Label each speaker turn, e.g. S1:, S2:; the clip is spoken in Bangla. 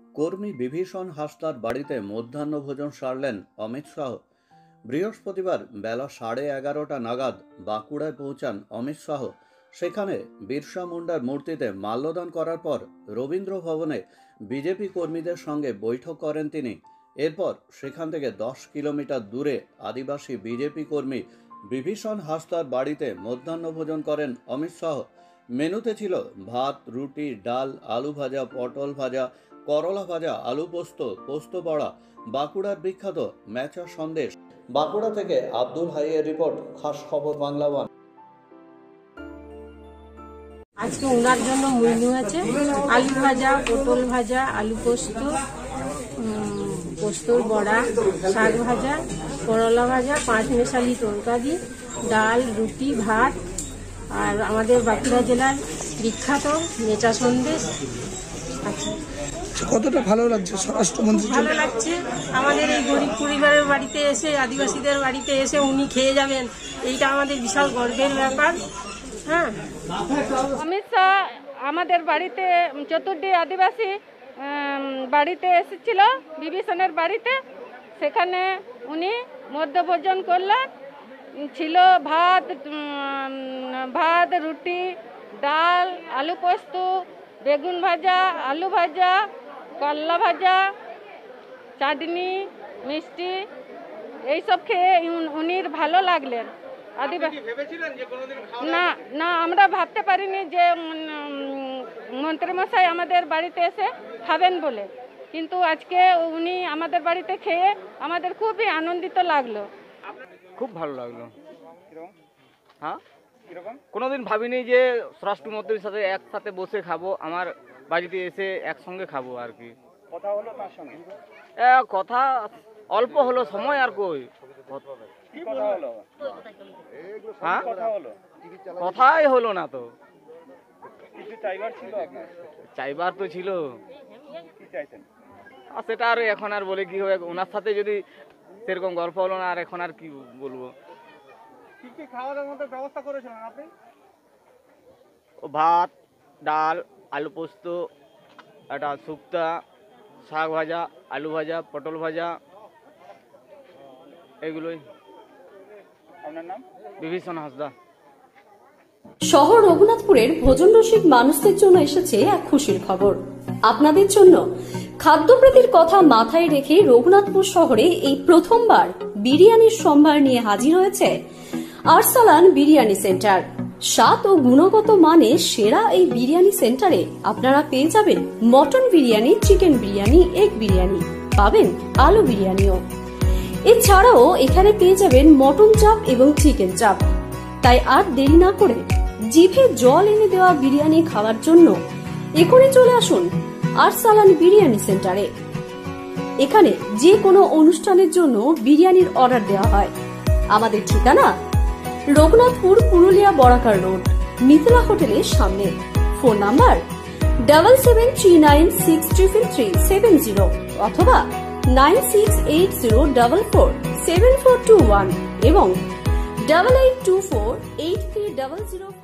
S1: কর্মী বিভীষণ হাসদার বাড়িতে মধ্যাহ্নভোজন সারলেন অমিত শাহ। বৃহস্পতিবার বেলা 11:30টা নাগাদ বাঁকুড়ায় পৌঁছান অমিত শাহ। সেখানে বিরসা মুন্ডার মূর্তিতে মাল্যদান করার পর রবীন্দ্র ভবনে বিজেপি কর্মীদের সঙ্গে বৈঠক করেন তিনি। এরপর সেখান থেকে 10 কিলোমিটার দূরে আদিবাসী বিজেপি কর্মী বিভীষণ হাসদার বাড়িতে মধ্যাহ্নভোজন করেন অমিত শাহ। মেনুতে ছিল ভাত, রুটি, ডাল, আলু ভাজা, পটল ভাজা, করলা ভাজা, আলু পোস্ত, পোস্ত বড়া, বাঁকুড়ার বিখ্যাত মেচা সন্দেশ। বাঁকুড়া থেকে আব্দুল হাইয়ের রিপোর্ট, খাস খবর বাংলা ওয়ান।
S2: আজকে ওনার জন্য মেনু আছে আলু ভাজা, পটল ভাজা, আলু পোস্ত, পোস্তর বড়া, শাক ভাজা, করলা ভাজা, 5 মেশালি তরকারি, ডাল, রুটি, ভাত, আর আমাদের বাঁকুড়া জেলার বিখ্যাত মেচা সন্দেশ আছে।
S3: কতটা ভালো লাগছে স্বরাষ্ট্রমন্ত্রী?
S2: ভালো লাগছে। আমাদের এই গরিব পরিবারের বাড়িতে এসে, আদিবাসীদের বাড়িতে এসে উনি খেয়ে যাবেন, এইটা আমাদের বিশাল গর্বের ব্যাপার। হ্যাঁ,
S4: অমিত শাহ আমাদের বাড়িতে চতুর্থী আদিবাসী বাড়িতে এসেছিল, বিভীষণের বাড়িতে। সেখানে উনি মধ্যভোজন করলেন। ছিল ভাত, রুটি, ডাল, আলু পোস্ত, বেগুন ভাজা, আলু ভাজা, করলা ভাজা, চাটনি, মিষ্টি, এইসব খেয়ে উনি ভালো লাগলেন। না, আমরা ভাবতে পারিনি যে মন্ত্রীমশাই আমাদের বাড়িতে এসে খাবেন বলে, কিন্তু আজকে উনি আমাদের বাড়িতে খেয়ে আমাদের খুবই আনন্দিত লাগলো।
S5: খুব ভালো লাগলো। হ্যাঁ, কোনোদিন ভাবিনি যে স্বরাষ্ট্রমন্ত্রীর সাথে একসাথে বসে খাবো, আমার বাড়িতে এসে একসঙ্গে খাবো আর কি।
S6: কথা হলো তার সঙ্গে?
S5: কথা অল্প হলো, সময় আর কই।
S6: কি কথা হলো?
S5: হ্যাঁ,
S6: কথা হলো?
S5: কথাই হলো না তো।
S6: কিছু চাইবার ছিল আপনার?
S5: চাইবার তো ছিল।
S6: কি চাইতেন?
S5: আর সেটা আর এখন আর বলে কি হবে, ওনার সাথে যদি সেরকম গল্প হলো না, আর এখন আর কি বলবো।
S6: কি কি খাওয়া দাওয়ার মধ্যে ব্যবস্থা করেছিলেন আপনি?
S5: ভাত, ডাল, আলু পোস্ত, একটা শুক্তা, শাক ভাজা, আলু ভাজা, পটল ভাজা, এগুলোই।
S6: আপনার নাম?
S5: বিভীষণ হাসদা।
S7: শহর রঘুনাথপুরের ভোজন রসিক মানুষদের জন্য এসেছে এক খুশির খবর। আপনাদের জন্য খাদ্যপ্রীতির কথা মাথায় রেখে রঘুনাথপুর শহরে এই প্রথমবার বিরিয়ানির সম্ভার নিয়ে হাজির হয়েছে আরসালান বিরিয়ানি সেন্টার। স্বাদ ও গুণগত মানে সেরা এই বিরিয়ানি সেন্টারে আপনারা পেয়ে যাবেন mutton biryani, chicken biryani, egg biryani, পাবেন আলু বিরিয়ানিও। এছাড়াও এখানে পেয়ে যাবেন মটন চাপ এবং চিকেন চাপ। তাই আর দেরি না করে জিভে জল এনে দেওয়া বিরিয়ানি খাওয়ার জন্য এখনই চলে আসুন আরসালান বিরিয়ানি সেন্টারে। এখানে যে কোনো অনুষ্ঠানের জন্য বিরিয়ানির অর্ডার দেওয়া হয়। আমাদের ঠিকানা রঘুনাথপুর, পুরুলিয়া বরাকার রোড, মিথিলা হোটেলের সামনে। ফোন নাম্বার 7739633370 অথবা 9680447421 এবং 88248300